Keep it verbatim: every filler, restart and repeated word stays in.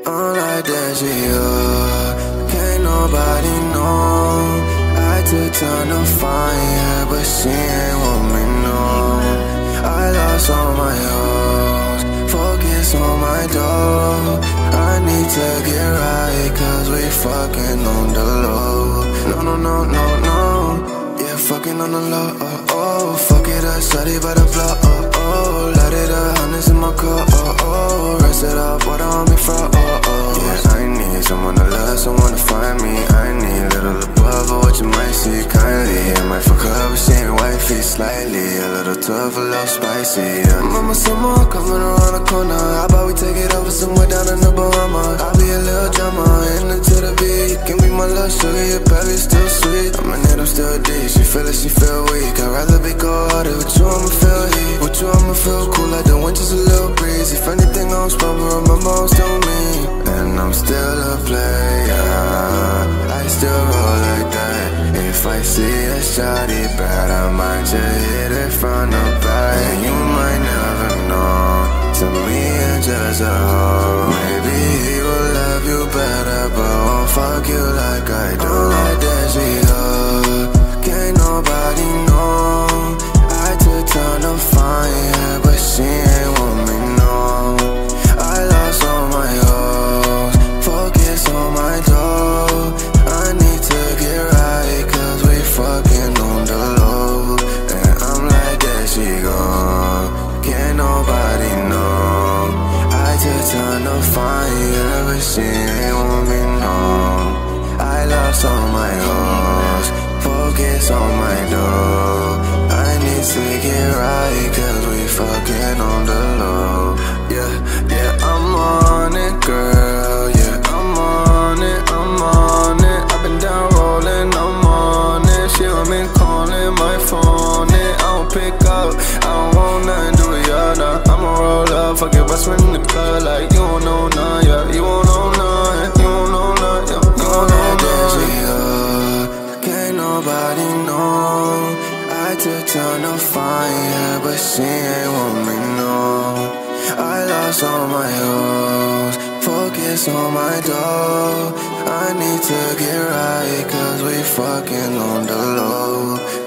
I'm like that, she up. Can't nobody know. I took time to find her, but she ain't want me, no. I lost all my hopes, focus on my dough. I need to get right, cause we fucking on the low. No, no, no, no, no. Yeah, fucking on the low, oh, oh. Fuck it up, shawty by the block, oh, oh. Light it up, hundreds in my car, oh, oh. Rest it up, water on me, fro, oh, oh. Yeah, I need someone to love, someone to find me. I need a little above, but what you might see kindly. I might fuck her, but she ain't wifey, slightly. A little tough, a little spicy, yeah. Mama, someone coming around the corner. How about we take it over somewhere down in the Bahamas? I'll be a little drama, into the beat. You can be my little sugar, your baby still sweet. I'm in it, I'm still deep. She feel it, she feel weak. I'd rather be cold-hearted. With you, I'ma feel heat. With you, I'ma feel cool like the winter's a little breeze. If anything, I'm sprung, but remember I'm still me. And I'm still a player. I still roll like that. If I see a shawty bad, I might just hit it from the back. And you might never know. To me, it's just a hoe. Maybe he will love you better, but won't fuck you like I do. I'm like that, she up. Can't nobody know. I took time to find her, but she ain't want me, no. I lost all my hopes, focus on my dough. I need to get right, cause we fucking on the low. And I'm like that, she gone. Can't nobody know. I took time to find her, but she ain't want me, no. I lost all my hopes, focus on my dough. I need to get right, cause we fucking on the low. Yeah, yeah, I'm on it, girl. Yeah, I'm on it, I'm on it. I've been down rolling, I'm on it. She want me calling my phone, it. I don't pick up, I don't want nothing to do with y'all now. I'ma roll up, fuck it, bust in the club like you don't know none, yeah. You won't know none, you won't know none, yeah. You won't know none. Can't nobody know. I took time to find her, but she ain't want me, no. I lost all my hopes, focus on my dough. I need to get right, cause we fucking on the low.